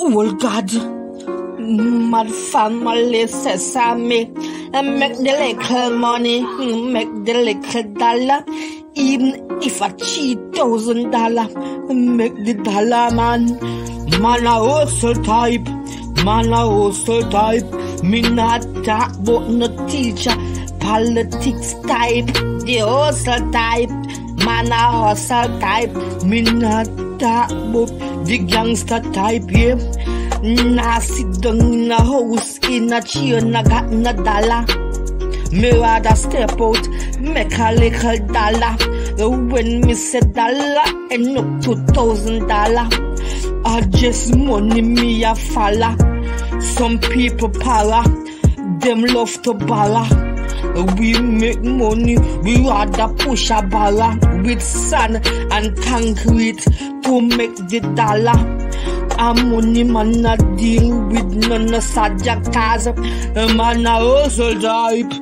Oh God, my family sesame, make the little money, make the little dollar. Even if I cheat $1,000, make the dollar, man. Man a hustle type, Me not talk about no teacher, politics type, the hustle type. Man a hustle type, me not talk about the gangster type, yeah. Nah sit down in a house, in a chair, nah got no dollar. Me rather step out, make a little dollar. When me say dollar, end up $2,000. I just money me a follow. Some people para, them love to borrow. We make money, we rather push a barra with sand and concrete to make the dollar. A money man a deal with none of subject cause. Man a hustle type,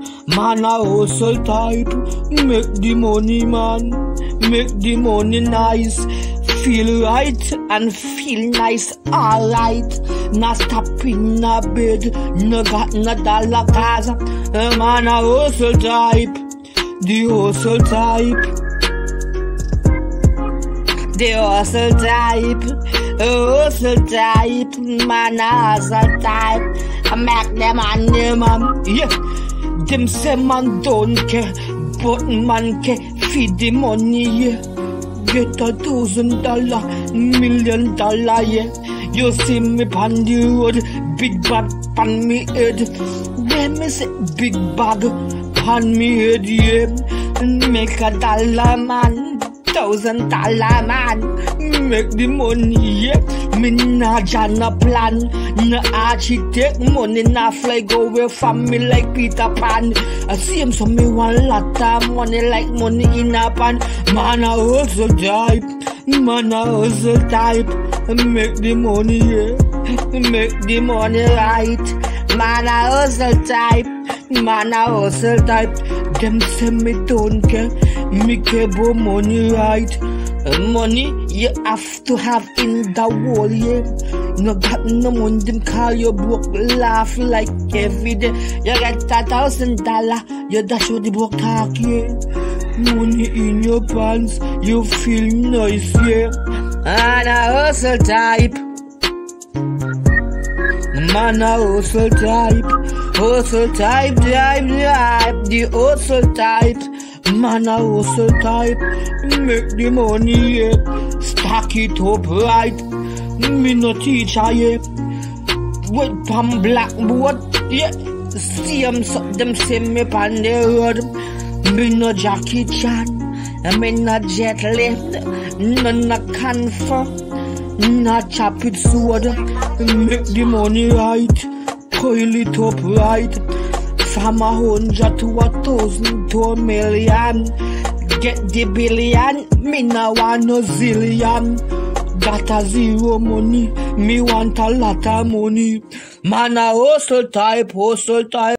Make the money, man, make the money nice. Feel right and feel nice, alright. Not stop in a bed, no got no dollar cause. Man a hustle type, the hustle type. The hustle type, man a hustle type. I make them on them, yeah. Them say man don't care, but man care. Feed the money, yeah. Get $1,000, $1 million, yeah. You see me on the road, big bag on me head. When me say big bag on me head, yeah. Make $1, man, $1,000, man. Make the money, yeah. Me nah jana plan, nah architect money, nah fly go away from me like Peter Pan. I see him so me want lot of money like money in a pan. Man a hustle type, Make the money, yeah. Make the money right. Man a hustle type, Them say me don't care, me care about money right. Money you have to have in the world, yeah. No got no money, them call you broke, laugh like every day. You get $1,000, you dash with the broke talk, yeah. Money in your pants, you feel nice, yeah. Man a hustle type, Man a hustle type, the hustle type. Man a hustle type, make the money, yeah. Stack it up right. Me no teacher, yeah. With pan blackboard, yeah. See them say me pan the road. Me no Jackie Chan, me no jet lift, no confer, no chop it sword. Make the money right, coil it up right. From 100 to 1,000 to 1,000,000. Get the billion, me no want no zillion. Got a zero money, me want a lot of money. Man a hustle type.